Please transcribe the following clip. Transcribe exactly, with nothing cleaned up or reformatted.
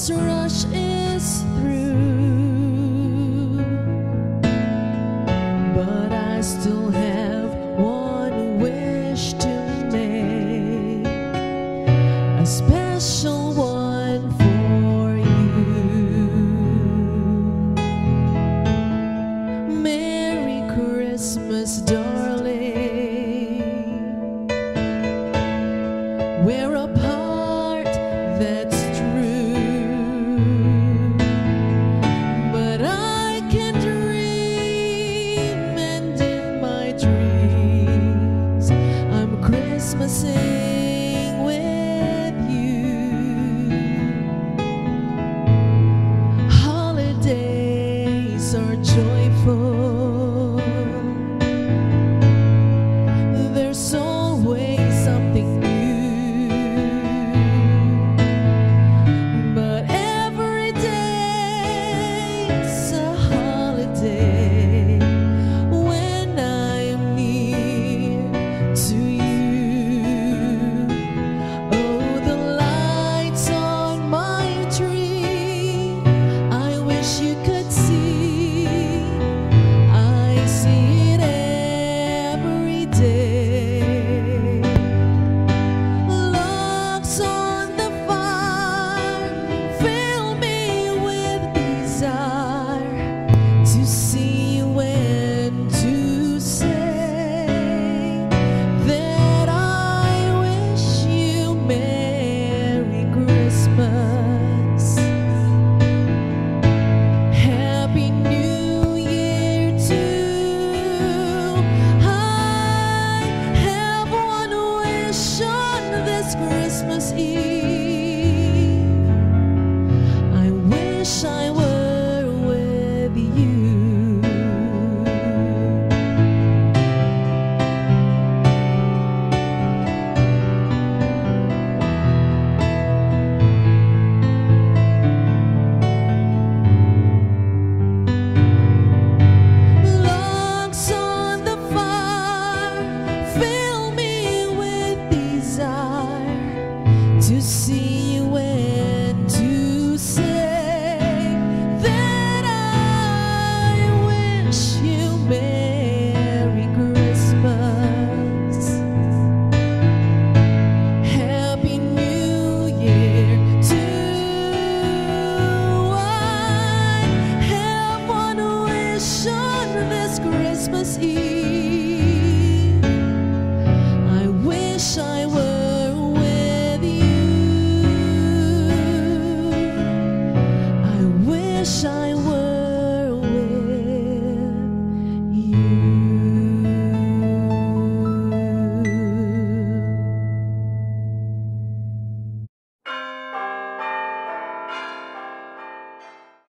this rush is through, but I still have one wish to make, a special one for you. Merry Christmas, darling. We're apart, that's true, but I can dream, and in my dreams I'm Christmasing with you. Holidays are joyful, there's always something new. Christmas Eve, I wish I were with you. Logs on the fire fill me with desire to see you and to say that I wish you Merry Christmas, Happy New Year too. I have one wish on this Christmas Eve.